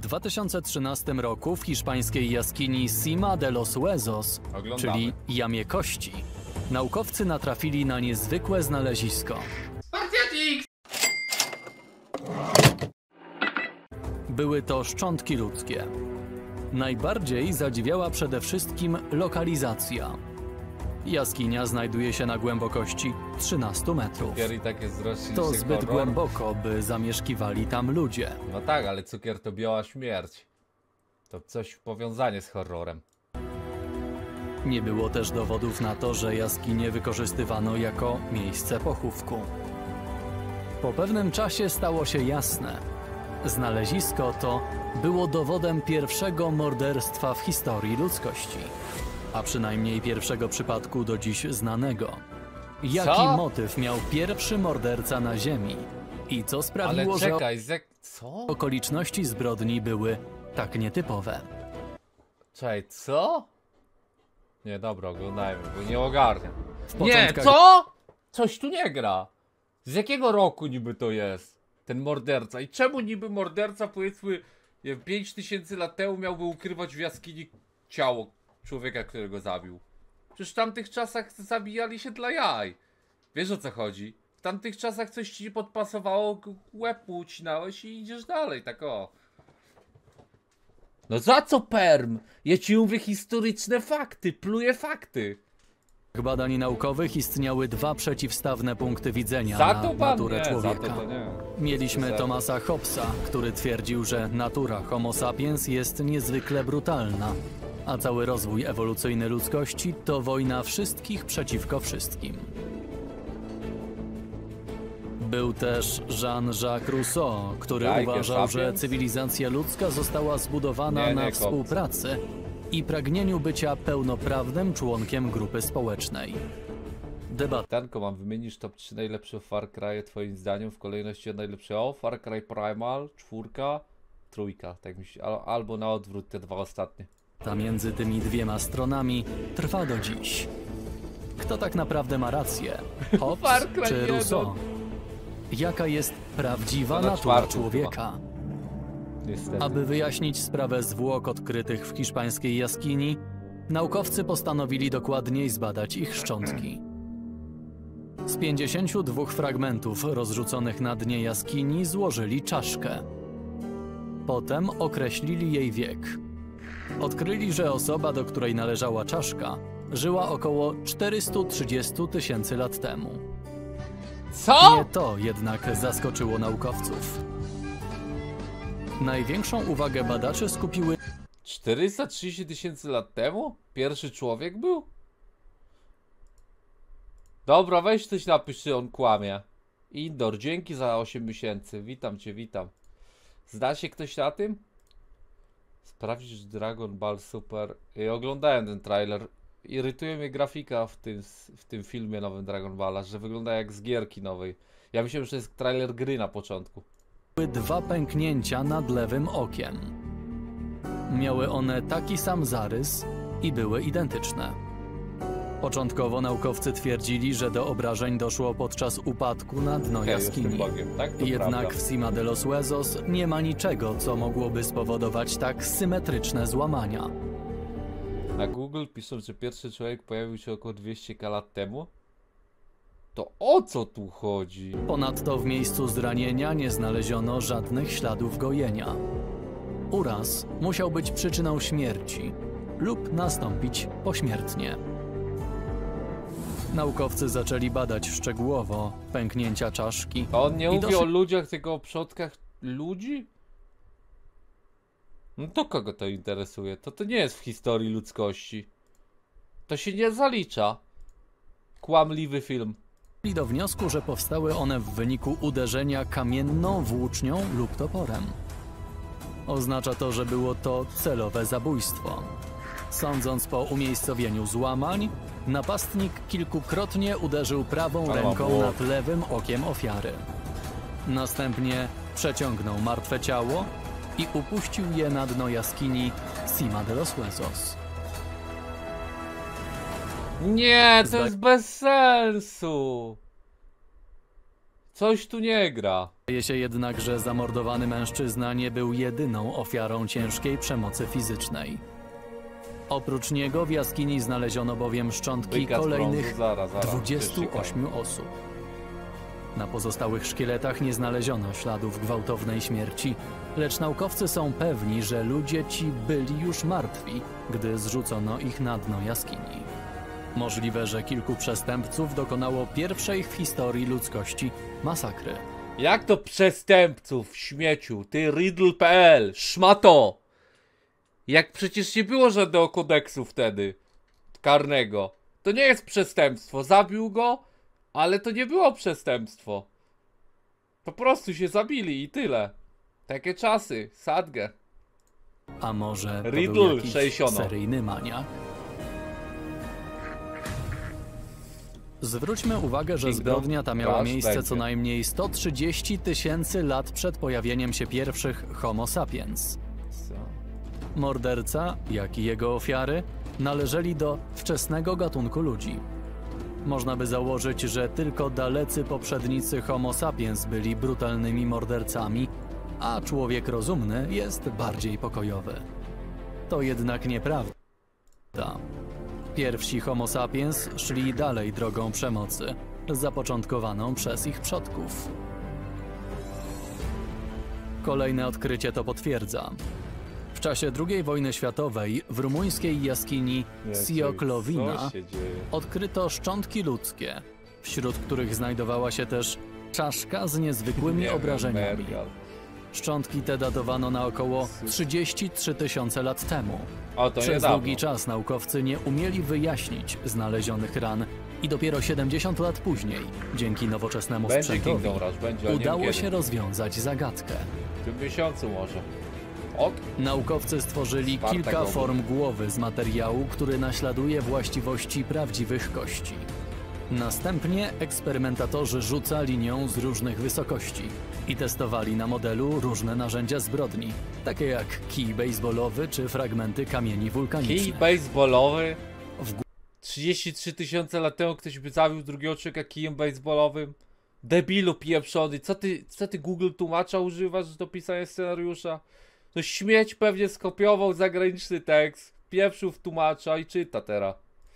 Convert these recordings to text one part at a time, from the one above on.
2013 roku w hiszpańskiej jaskini Cima de los Huesos, czyli Jamie Kości, naukowcy natrafili na niezwykłe znalezisko. Były to szczątki ludzkie. Najbardziej zadziwiała przede wszystkim lokalizacja. Jaskinia znajduje się na głębokości 13 metrów. To zbyt głęboko, by zamieszkiwali tam ludzie. No tak, ale cukier to biała śmierć. To coś w powiązanie z horrorem. Nie było też dowodów na to, że jaskinie wykorzystywano jako miejsce pochówku. Po pewnym czasie stało się jasne. Znalezisko to było dowodem pierwszego morderstwa w historii ludzkości. A przynajmniej pierwszego przypadku do dziś znanego. Jaki motyw miał pierwszy morderca na Ziemi? I co sprawiło, że okoliczności zbrodni były tak nietypowe? Czekaj, co? Nie, dobra, oglądajmy, bo nie ogarniam. Nie, co? Coś tu nie gra. Z jakiego roku niby to jest? Ten morderca. I czemu niby morderca, powiedzmy, 5000 lat temu miałby ukrywać w jaskini ciało człowieka, którego zabił? Przecież w tamtych czasach zabijali się dla jaj. Wiesz, o co chodzi? W tamtych czasach coś ci podpasowało, łeb mu ucinałeś i idziesz dalej, tak o. No za co perm? Ja ci mówię historyczne fakty, pluję fakty. W badań naukowych istniały dwa przeciwstawne punkty widzenia na naturę człowieka. Mieliśmy Thomasa Hobbesa, który twierdził, że natura Homo sapiens jest niezwykle brutalna, a cały rozwój ewolucyjny ludzkości to wojna wszystkich przeciwko wszystkim. Był też Jean-Jacques Rousseau, który uważał, że cywilizacja ludzka została zbudowana na współpracy i pragnieniu bycia pełnoprawnym członkiem grupy społecznej. Tanko, mam wymienić top 3 najlepsze Far Cry twoim zdaniem w kolejności od najlepszego? Far Cry Primal, 4, 3, tak myślę, albo na odwrót te dwa ostatnie. Ta między tymi dwiema stronami trwa do dziś. Kto tak naprawdę ma rację? Hobbes czy Rousseau? Jaka jest prawdziwa natura człowieka? Niestety. Aby wyjaśnić sprawę zwłok odkrytych w hiszpańskiej jaskini, naukowcy postanowili dokładniej zbadać ich szczątki. Z 52 fragmentów rozrzuconych na dnie jaskini złożyli czaszkę. Potem określili jej wiek. Odkryli, że osoba, do której należała czaszka, żyła około 430 000 lat temu. Co? Nie to jednak zaskoczyło naukowców. Największą uwagę badaczy skupiły... 430 000 lat temu? Pierwszy człowiek był? Dobra, weź coś napisz, czy on kłamie. Indor, dzięki za 8 miesięcy. Witam cię, witam. Zda się ktoś na tym? Sprawdzić Dragon Ball Super. Oglądałem ten trailer. Irytuje mnie grafika w tym filmie nowym Dragon Balla, że wygląda jak z gierki nowej. Ja myślałem, że to jest trailer gry na początku. Były dwa pęknięcia nad lewym okiem. Miały one taki sam zarys i były identyczne. Początkowo naukowcy twierdzili, że do obrażeń doszło podczas upadku na dno jaskini. Jednak w Cima de los Huesos nie ma niczego, co mogłoby spowodować tak symetryczne złamania. Na Google piszą, że pierwszy człowiek pojawił się około 200 lat temu. To o co tu chodzi? Ponadto w miejscu zranienia nie znaleziono żadnych śladów gojenia. Uraz musiał być przyczyną śmierci lub nastąpić pośmiertnie. Naukowcy zaczęli badać szczegółowo pęknięcia czaszki. A on nie mówi o ludziach, tylko o przodkach ludzi? No to kogo to interesuje? To nie jest w historii ludzkości. To się nie zalicza. Kłamliwy film. Do wniosku, że powstały one w wyniku uderzenia kamienną włócznią lub toporem. Oznacza to, że było to celowe zabójstwo. Sądząc po umiejscowieniu złamań, napastnik kilkukrotnie uderzył prawą ręką nad lewym okiem ofiary. Następnie przeciągnął martwe ciało i upuścił je na dno jaskini Cima de los Huesos. Nie, to jest bez sensu. Coś tu nie gra. Wydaje się jednak, że zamordowany mężczyzna nie był jedyną ofiarą ciężkiej przemocy fizycznej. Oprócz niego w jaskini znaleziono bowiem szczątki Wykaz kolejnych brązu, zaraz, 28 osób. Na pozostałych szkieletach nie znaleziono śladów gwałtownej śmierci, lecz naukowcy są pewni, że ludzie ci byli już martwi, gdy zrzucono ich na dno jaskini. Możliwe, że kilku przestępców dokonało pierwszej w historii ludzkości masakry. Jak to przestępców, śmieciu? Ty Riddle.pl, szmato! Jak przecież nie było żadnego kodeksu wtedy karnego. To nie jest przestępstwo. Zabił go, ale to nie było przestępstwo. Po prostu się zabili i tyle. Takie czasy. Sadgę. A może to Riddle był jakiś 60. seryjny maniak? Zwróćmy uwagę, że Kingdom zbrodnia ta miała Rush miejsce będzie. co najmniej 130 000 lat przed pojawieniem się pierwszych Homo sapiens. Co? Morderca, jak i jego ofiary, należeli do wczesnego gatunku ludzi. Można by założyć, że tylko dalecy poprzednicy Homo sapiens byli brutalnymi mordercami, a człowiek rozumny jest bardziej pokojowy. To jednak nieprawda. Pierwsi Homo sapiens szli dalej drogą przemocy, zapoczątkowaną przez ich przodków. Kolejne odkrycie to potwierdza. W czasie II wojny światowej w rumuńskiej jaskini Sioklowina Co się dzieje? odkryto szczątki ludzkie, wśród których znajdowała się też czaszka z niezwykłymi Nie wiem, obrażeniami. Mergal. Szczątki te datowano na około 33 000 lat temu. O, to Przez niedawno. długi czas naukowcy nie umieli wyjaśnić znalezionych ran i dopiero 70 lat później, dzięki nowoczesnemu Będzie sprzętowi, Kingdom Rush, będzie, ale nie wiem udało kiedy. się rozwiązać zagadkę. W tym miesiącu może. Ok. Naukowcy stworzyli Czwarta kilka godzina. form głowy z materiału, który naśladuje właściwości prawdziwych kości. Następnie eksperymentatorzy rzucali nią z różnych wysokości i testowali na modelu różne narzędzia zbrodni, takie jak kij baseballowy czy fragmenty kamieni Kij wulkanicznych. baseballowy. W 33 000 lat temu ktoś by zabił drugiego człowieka kijem baseballowym. Debilu pieprzony. Co ty Google tłumacza używasz do pisania scenariusza? No śmieć pewnie skopiował zagraniczny tekst, pieprzył w tłumacza i czyta teraz.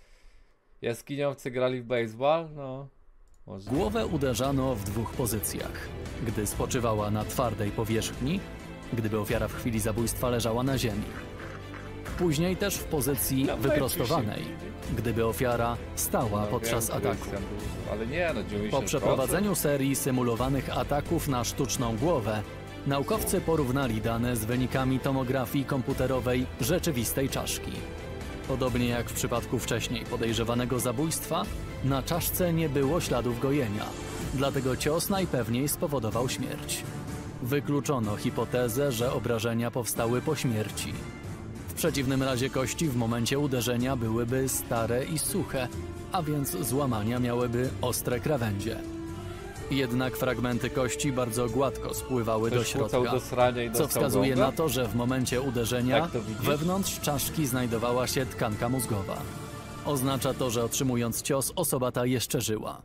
Jaskiniowcy grali w baseball? No. Może. głowę uderzano w dwóch pozycjach. Gdy spoczywała na twardej powierzchni, gdyby ofiara w chwili zabójstwa leżała na ziemi. Później też w pozycji No, wyprostowanej, gdyby ofiara stała podczas wiem, ataku. Krystian był, ale nie, no 90%. Po przeprowadzeniu serii symulowanych ataków na sztuczną głowę, naukowcy porównali dane z wynikami tomografii komputerowej rzeczywistej czaszki. Podobnie jak w przypadku wcześniej podejrzewanego zabójstwa, na czaszce nie było śladów gojenia, dlatego cios najpewniej spowodował śmierć. Wykluczono hipotezę, że obrażenia powstały po śmierci. W przeciwnym razie kości w momencie uderzenia byłyby stare i suche, a więc złamania miałyby ostre krawędzie. Jednak fragmenty kości bardzo gładko spływały do Ktoś kłócał środka, do srania i co dostał wskazuje gonga? na to, że w momencie uderzenia Jak to widzisz? wewnątrz czaszki znajdowała się tkanka mózgowa. Oznacza to, że otrzymując cios osoba ta jeszcze żyła.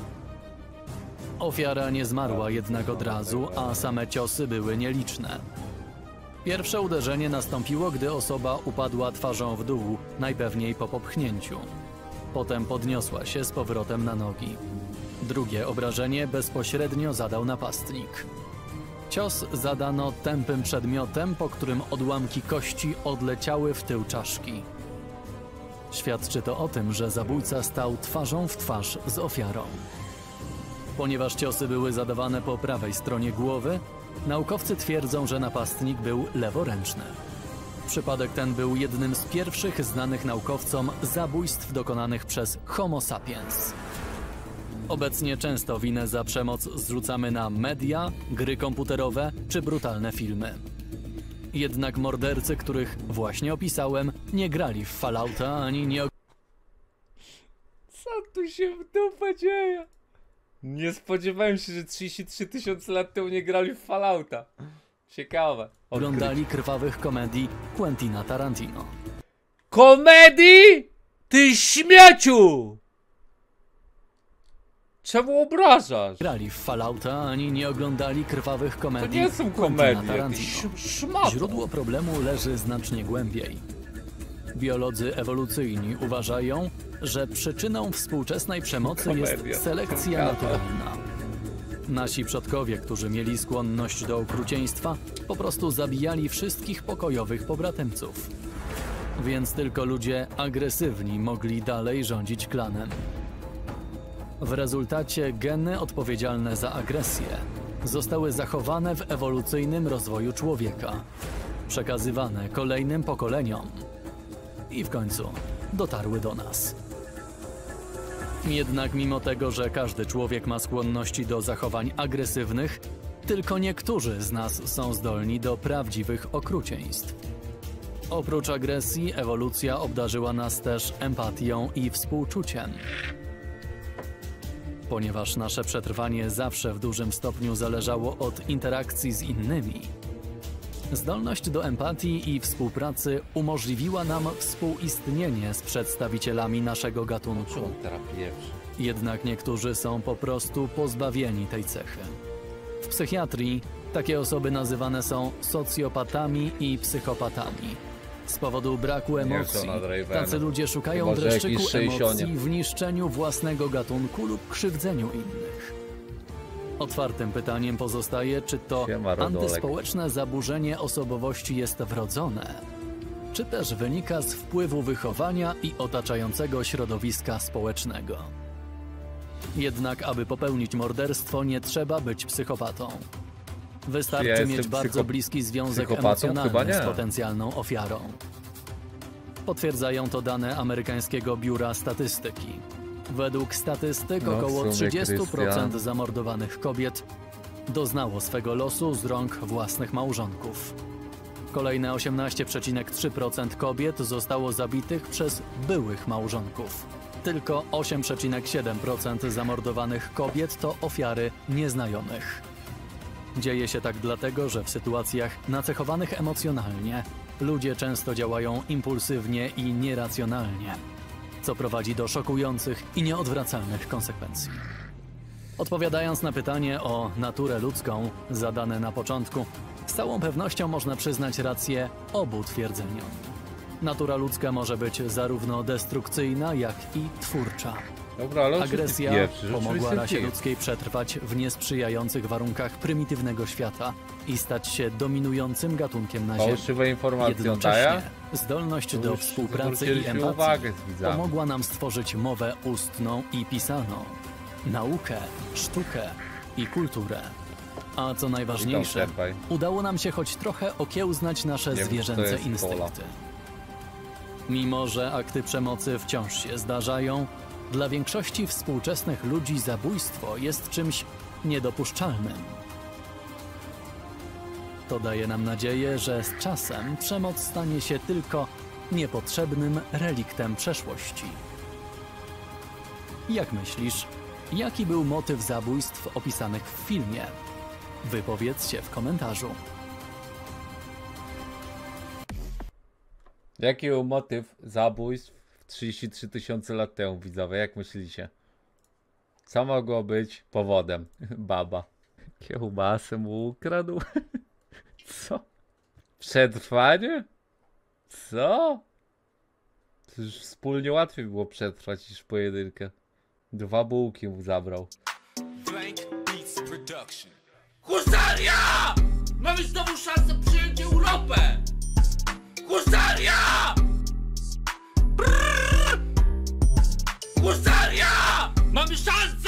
Ofiara nie zmarła jednak od razu, a same ciosy były nieliczne. Pierwsze uderzenie nastąpiło, gdy osoba upadła twarzą w dół, najpewniej po popchnięciu. Potem podniosła się z powrotem na nogi. Drugie obrażenie bezpośrednio zadał napastnik. Cios zadano tępym przedmiotem, po którym odłamki kości odleciały w tył czaszki. Świadczy to o tym, że zabójca stał twarzą w twarz z ofiarą. Ponieważ ciosy były zadawane po prawej stronie głowy, naukowcy twierdzą, że napastnik był leworęczny. Przypadek ten był jednym z pierwszych znanych naukowcom zabójstw dokonanych przez Homo sapiens. Obecnie często winę za przemoc zrzucamy na media, gry komputerowe czy brutalne filmy. Jednak mordercy, których właśnie opisałem, nie grali w Fallouta ani nie Co tu się w dupę dzieje? Nie spodziewałem się, że 33 000 lat temu nie grali w Fallouta. Ciekawe. oglądali krwawych komedii Quentina Tarantino. Komedii? Ty śmieciu! Czemu obrażasz? grali w Fallouta, ani nie oglądali krwawych To komedii nie są Quentina komedie, Tarantino. szmato. Źródło problemu leży znacznie głębiej. Biolodzy ewolucyjni uważają, że przyczyną współczesnej przemocy Komedia. jest selekcja naturalna. Nasi przodkowie, którzy mieli skłonność do okrucieństwa, po prostu zabijali wszystkich pokojowych pobratymców. Więc tylko ludzie agresywni mogli dalej rządzić klanem. W rezultacie geny odpowiedzialne za agresję zostały zachowane w ewolucyjnym rozwoju człowieka, przekazywane kolejnym pokoleniom i w końcu dotarły do nas. Jednak mimo tego, że każdy człowiek ma skłonności do zachowań agresywnych, tylko niektórzy z nas są zdolni do prawdziwych okrucieństw. Oprócz agresji, ewolucja obdarzyła nas też empatią i współczuciem. Ponieważ nasze przetrwanie zawsze w dużym stopniu zależało od interakcji z innymi, zdolność do empatii i współpracy umożliwiła nam współistnienie z przedstawicielami naszego gatunku. Czemu teraz pierwszy? Jednak niektórzy są po prostu pozbawieni tej cechy. W psychiatrii takie osoby nazywane są socjopatami i psychopatami. Z powodu braku emocji tacy ludzie szukają Chyba, że dreszczyku jakiś 60. emocji w niszczeniu własnego gatunku lub krzywdzeniu innych. Otwartym pytaniem pozostaje, czy to Siema, Rodolek. antyspołeczne zaburzenie osobowości jest wrodzone, czy też wynika z wpływu wychowania i otaczającego środowiska społecznego. Jednak aby popełnić morderstwo, nie trzeba być psychopatą. Wystarczy jestem mieć bardzo bliski związek psychopatą? Chyba emocjonalny nie. z potencjalną ofiarą. Potwierdzają to dane amerykańskiego Biura Statystyki. Według statystyk No, w około sumie, 30% Krystian. zamordowanych kobiet doznało swego losu z rąk własnych małżonków. Kolejne 18,3% kobiet zostało zabitych przez byłych małżonków. Tylko 8,7% zamordowanych kobiet to ofiary nieznajomych. Dzieje się tak dlatego, że w sytuacjach nacechowanych emocjonalnie ludzie często działają impulsywnie i nieracjonalnie, co prowadzi do szokujących i nieodwracalnych konsekwencji. Odpowiadając na pytanie o naturę ludzką zadane na początku, z całą pewnością można przyznać rację obu twierdzeniom. Natura ludzka może być zarówno destrukcyjna, jak i twórcza. Dobra, ale Agresja pierwszy, pomogła rasie rzeczywiście ludzkiej przetrwać w niesprzyjających warunkach prymitywnego świata i stać się dominującym gatunkiem na Ziemi. Fałszywe informacje Jednocześnie daje. zdolność do Już współpracy i zwróciliśmy empatii uwagę z widzami. pomogła nam stworzyć mowę ustną i pisaną, naukę, sztukę i kulturę. A co najważniejsze, Witam, senpai. udało nam się choć trochę okiełznać nasze Nie wiem, zwierzęce co to jest instynkty. Mimo że akty przemocy wciąż się zdarzają, dla większości współczesnych ludzi zabójstwo jest czymś niedopuszczalnym. To daje nam nadzieję, że z czasem przemoc stanie się tylko niepotrzebnym reliktem przeszłości. Jak myślisz, jaki był motyw zabójstw opisanych w filmie? Wypowiedz się w komentarzu. Jaki był motyw zabójstw 33 tysiące lat temu, widzowie? Jak myślicie? Co mogło być powodem? Baba. Kiełbasę mu ukradł? Co? Przetrwanie? Co? To już wspólnie łatwiej było przetrwać niż pojedynkę. 2 bułki mu zabrał. Husaria! Mamy znowu szansę przyjąć Europę! Husaria! Brrr! Husaria! Mamy szansę!